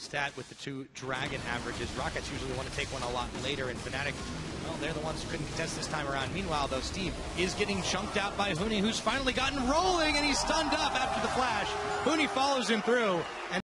stat with the 2 Dragon averages. Rockets usually want to take one a lot later, and Fnatic, well, they're the ones who couldn't contest this time around. Meanwhile, though, Steve is getting chunked out by Huni, who's finally gotten rolling, and he's stunned up after the flash. Huni follows him through. And